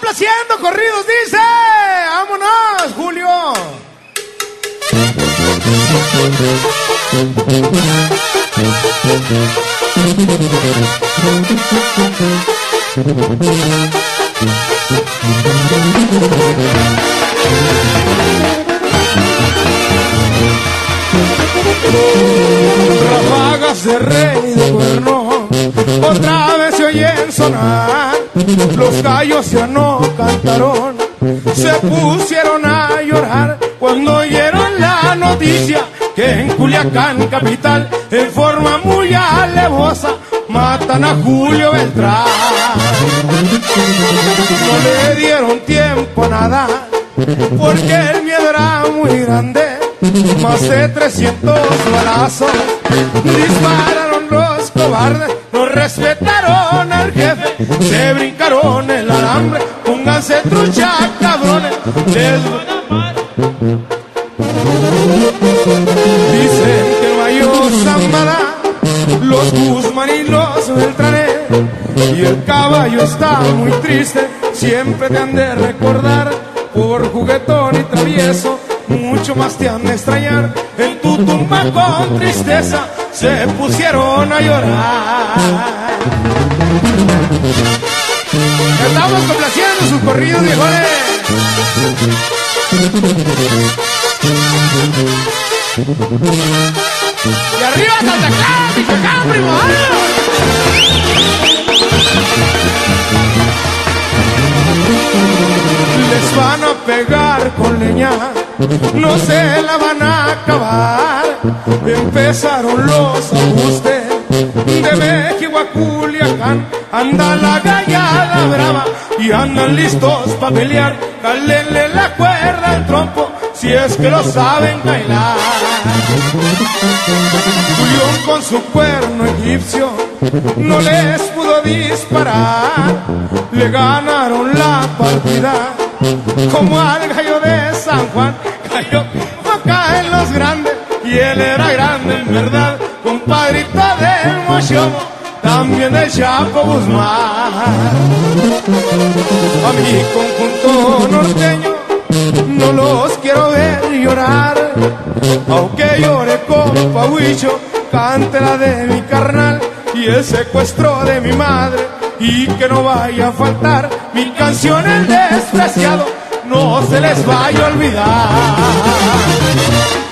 complaciendo corridos, dice. ¡Vámonos, Julio! Ráfagas de rey y de cuerno otra vez se oyen sonar. Los gallos ya no cantaron, se pusieron a llorar cuando oyeron la noticia que en Culiacán capital, en forma muy alevosa, matan a Julio Beltrán. No le dieron tiempo a nada, porque el miedo era muy grande. Más de 300 balazos dispararon los cobardes, no respetaron al jefe, se brincaron el alambre. Pónganse trucha, cabrones, les van a amar. Dicen que no hay Zambada, los Guzmán y los Beltranes, y el caballo está muy triste, siempre te han de recordar por juguetón y travieso. Mucho más te han de extrañar, en tu tumba con tristeza se pusieron a llorar. Estamos complaciendo sus corridos, viejones. Y arriba hasta acá, Michoacán, primo. Les van a pegar con leña, no se la van a acabar. Empezaron los ajustes de México a Culiacán. Anda la gallada brava y andan listos pa' pelear. Cálenle la cuerda al trompo si es que lo saben bailar. Julián con su cuerno egipcio no les pudo disparar. Le ganaron la partida como al gallo de San Juan. Gallo no caen los grandes y él era grande en verdad. Compadrito del Mochomo, también del Chapo Guzmán. A mi conjunto norteño no los quiero ver llorar, aunque llore compa Huicho, cante la de mi carnal y el secuestro de mi madre, y que no vaya a faltar mi canción El Desgraciado, no se les vaya a olvidar.